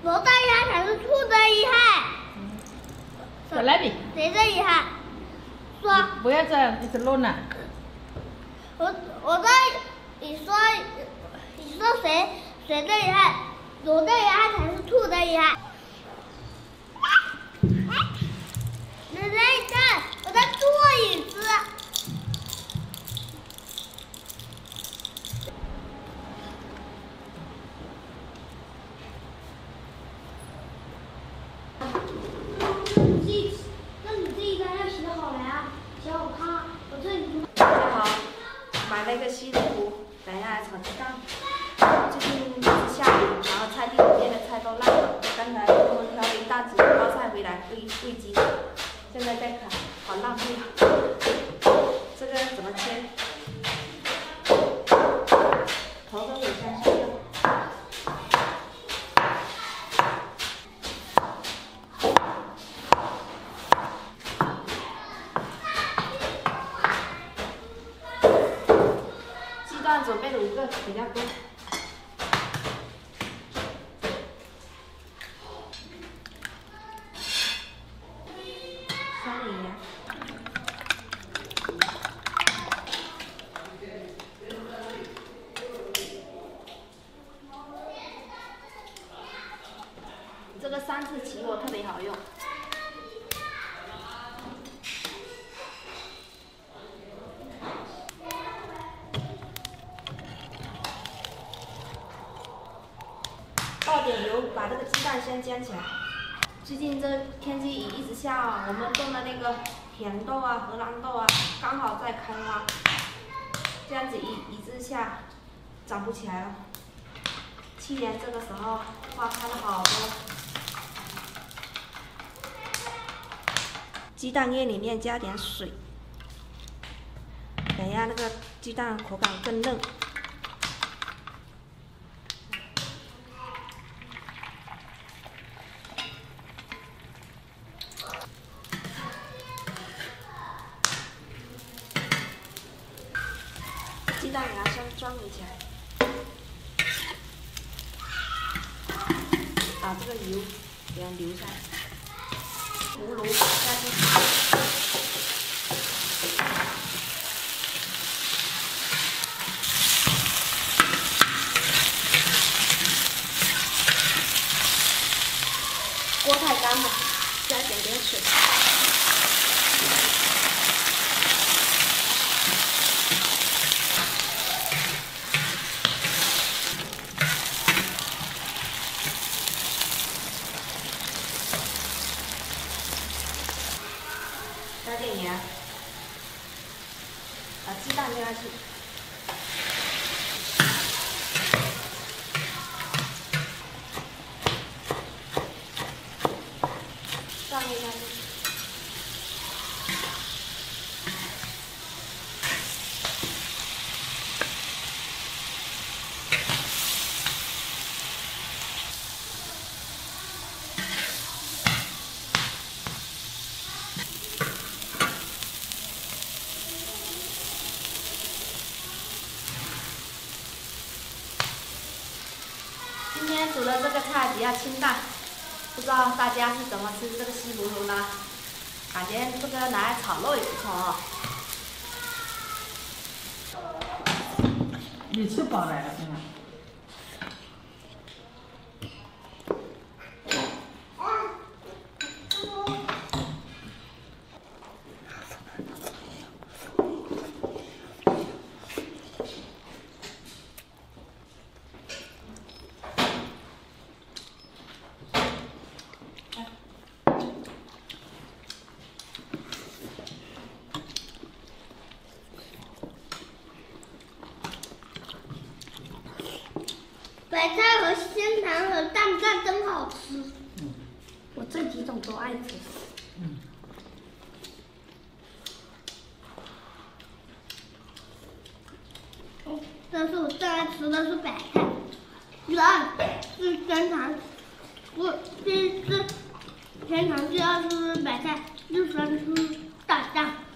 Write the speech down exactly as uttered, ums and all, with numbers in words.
佛的遗憾才是兔的遗憾。 再来一遍。 谁的遗憾？说。 不要这样一直乱了。 我我在你说你说谁谁的遗憾？我的遗憾才是兔的遗憾。奶奶，你看我在做椅子。你自己，那你自己当然洗好了呀，洗好看。我这里。 大家好，买了一个西湖，等一下来炒鸡蛋。最近一直下雨，然后菜地里面的菜都烂了。刚才我们挑了一大纸包菜回来喂喂鸡，现在在砍，好浪费啊！这个怎么切？头跟尾先去掉。鸡蛋准备了五个，比较多。香梨。这个三次起火特别好用。倒点油，把这个鸡蛋先煎起来。最近这天气一直下啊，我们种的那个甜豆啊、荷兰豆啊，刚好在开花，这样子一一直下，长不起来了。去年这个时候花开了好多。鸡蛋液里面加点水，等一下那个鸡蛋口感更嫩。鸡蛋给它先装理起来，把这个油给它留下来，葫芦下去，锅太干了，加一点点水。加点盐，把鸡蛋丢下去，放一下去。今天煮的这个菜比较清淡，不知道大家是怎么吃这个西葫芦呢？感觉这个拿来炒肉也不错哦。 你吃饱来了，是吗？ 白菜和鲜肠和蛋蛋真好吃， 嗯， 我这几种都爱吃。 嗯。 哦，但是我最爱吃的是白菜，第二是鲜肠，我第一是鲜肠，第二是白菜，第三是蛋蛋。